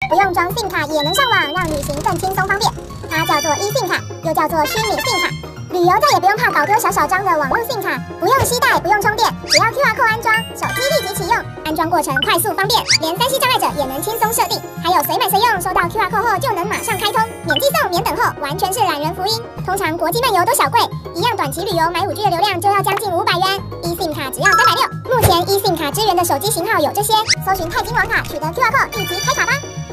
不用装 SIM 卡也能上网，让旅行更轻松方便。它叫做 eSIM 卡，又叫做虚拟 SIM 卡。旅游再也不用怕搞丢小张的网络 SIM 卡，不用携带，不用充电，只要 QR code 安装，手机立即启用，安装过程快速方便，连3C 障碍者也能轻松设定。还有随买随用，收到 QR code 后就能马上开通，免寄送、免等候，完全是懒人福音。通常国际漫游都小贵，一样短期旅游买5G 的流量就要将近500元，eSIM 卡只要360。目前eSIM 卡支援的手机型号有这些，搜寻钛金网卡，取得 QR code立即开卡吧。